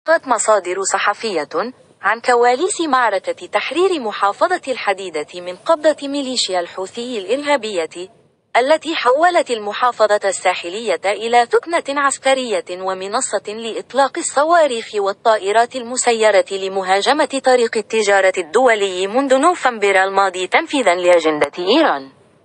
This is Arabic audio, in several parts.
قالت مصادر صحفية عن كواليس معركة تحرير محافظة الحديدة من قبضة ميليشيا الحوثي الإرهابية، التي حولت المحافظة الساحلية إلى ثكنة عسكرية ومنصة لإطلاق الصواريخ والطائرات المسيرة لمهاجمة طريق التجارة الدولي منذ نوفمبر الماضي تنفيذا لأجندة إيران.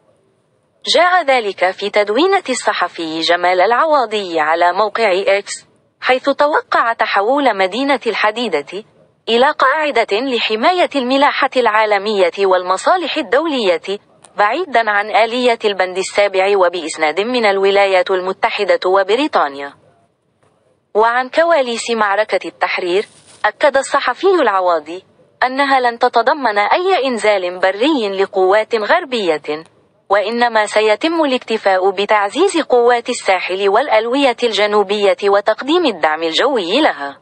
جاء ذلك في تدوينة الصحفي جمال العواضي على موقع إكس، حيث توقع تحول مدينة الحديدة إلى قاعدة لحماية الملاحة العالمية والمصالح الدولية، بعيدا عن آلية البند السابع وبإسناد من الولايات المتحدة وبريطانيا. وعن كواليس معركة التحرير، أكد الصحفي العواضي أنها لن تتضمن أي إنزال بري لقوات غربية، وإنما سيتم الاكتفاء بتعزيز قوات الساحل والألوية الجنوبية وتقديم الدعم الجوي لها.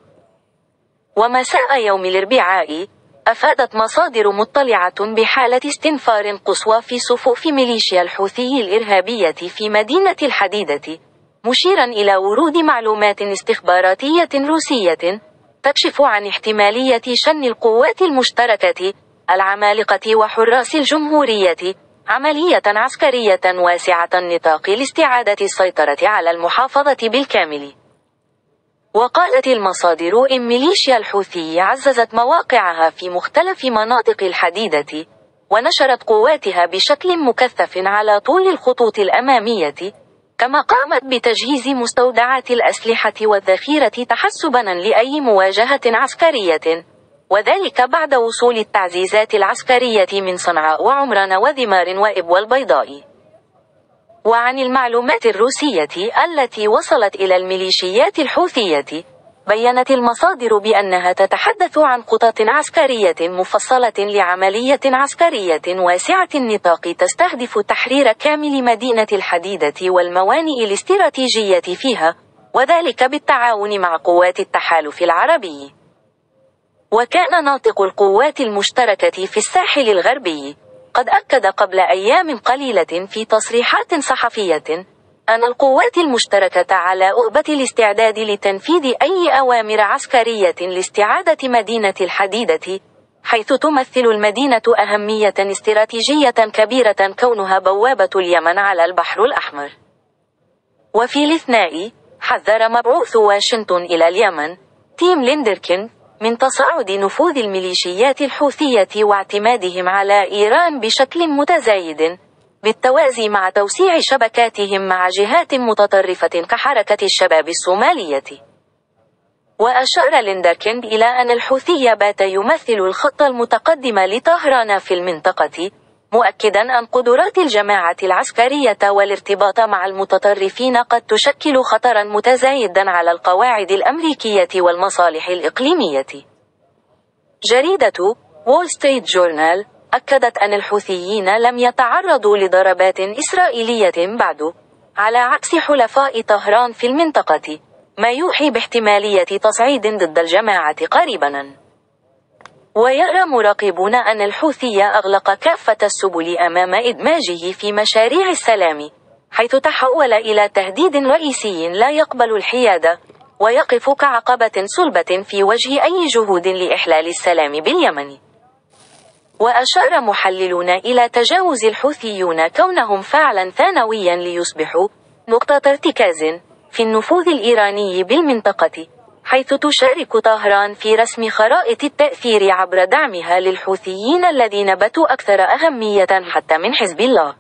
ومساء يوم الأربعاء، أفادت مصادر مطلعة بحالة استنفار قصوى في صفوف ميليشيا الحوثي الإرهابية في مدينة الحديدة، مشيرا إلى ورود معلومات استخباراتية روسية تكشف عن احتمالية شن القوات المشتركة العمالقة وحراس الجمهورية عملية عسكرية واسعة النطاق لاستعادة السيطرة على المحافظة بالكامل. وقالت المصادر إن ميليشيا الحوثي عززت مواقعها في مختلف مناطق الحديدة، ونشرت قواتها بشكل مكثف على طول الخطوط الأمامية، كما قامت بتجهيز مستودعات الأسلحة والذخيرة تحسبا لأي مواجهة عسكرية، وذلك بعد وصول التعزيزات العسكرية من صنعاء وعمران وذمار وإب والبيضاء. وعن المعلومات الروسية التي وصلت إلى الميليشيات الحوثية، بيّنت المصادر بأنها تتحدث عن خطط عسكرية مفصلة لعملية عسكرية واسعة النطاق تستهدف تحرير كامل مدينة الحديدة والموانئ الاستراتيجية فيها، وذلك بالتعاون مع قوات التحالف العربي. وكان ناطق القوات المشتركة في الساحل الغربي قد أكد قبل أيام قليلة في تصريحات صحفية أن القوات المشتركة على أهبة الاستعداد لتنفيذ أي أوامر عسكرية لاستعادة مدينة الحديدة، حيث تمثل المدينة أهمية استراتيجية كبيرة كونها بوابة اليمن على البحر الأحمر. وفي الاثناء، حذر مبعوث واشنطن إلى اليمن تيم ليندركن من تصاعد نفوذ الميليشيات الحوثية واعتمادهم على إيران بشكل متزايد، بالتوازي مع توسيع شبكاتهم مع جهات متطرفة كحركة الشباب الصومالية. وأشار ليندركن إلى أن الحوثي بات يمثل الخط المتقدم لطهران في المنطقة، مؤكدا أن قدرات الجماعة العسكرية والارتباط مع المتطرفين قد تشكل خطرا متزايدا على القواعد الأمريكية والمصالح الإقليمية. جريدة وول ستريت جورنال أكدت أن الحوثيين لم يتعرضوا لضربات إسرائيلية بعد، على عكس حلفاء طهران في المنطقة، ما يوحي باحتمالية تصعيد ضد الجماعة قريبا. ويرى مراقبون أن الحوثي أغلق كافة السبل أمام إدماجه في مشاريع السلام، حيث تحول إلى تهديد رئيسي لا يقبل الحيادة، ويقف كعقبة صلبة في وجه أي جهود لإحلال السلام باليمن. وأشار محللون إلى تجاوز الحوثيون كونهم فعلا ثانويا ليصبحوا نقطة ارتكاز في النفوذ الإيراني بالمنطقة، حيث تشارك طهران في رسم خرائط التأثير عبر دعمها للحوثيين الذين باتوا أكثر أهمية حتى من حزب الله.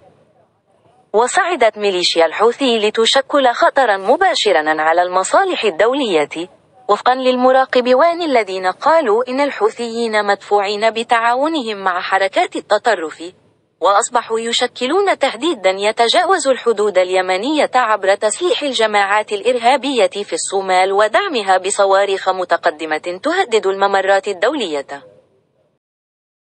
وصعدت ميليشيا الحوثي لتشكل خطرا مباشرا على المصالح الدولية، وفقا للمراقبين الذين قالوا إن الحوثيين مدفوعين بتعاونهم مع حركات التطرف، وأصبحوا يشكلون تهديدا يتجاوز الحدود اليمنية عبر تسليح الجماعات الإرهابية في الصومال ودعمها بصواريخ متقدمة تهدد الممرات الدولية.